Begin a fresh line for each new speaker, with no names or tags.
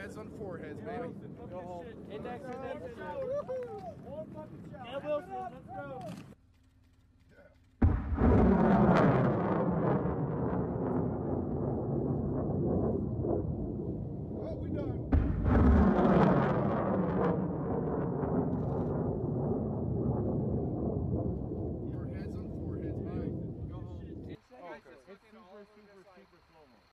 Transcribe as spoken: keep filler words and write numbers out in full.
heads on foreheads, baby.
Go home. Index, index.
One fucking shot.
Wilson, let's go.